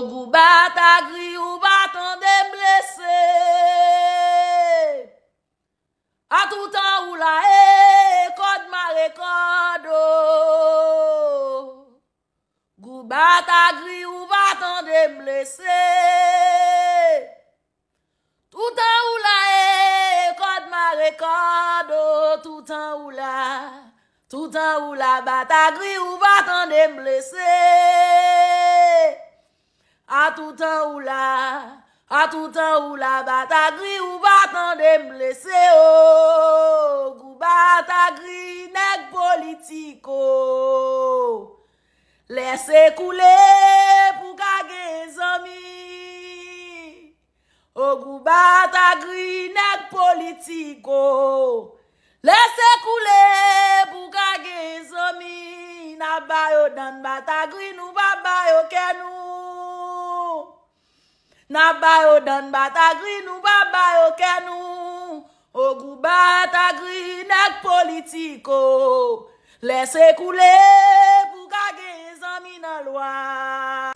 Gou batagri ou batan de blessé. A tout temps ou la code ma record. Gou batagri ou batan de blessé. Tout temps ou la code ma record. Tout temps ou la batagri ou batan de blessé. A tout temps ou la batagri ou batan de blessé. Oh, gou batagri nèg politico. Laissez couler pour kage zami. Oh, gou batagri nèg politico. Laissez couler pour kage zami. Na bayo dan batagri nou ba bayo kenou. Na bayo dan batagri nou ba bayo kenou. O gou batagri nèg politico. Laissez couler pour kage zami nan loi.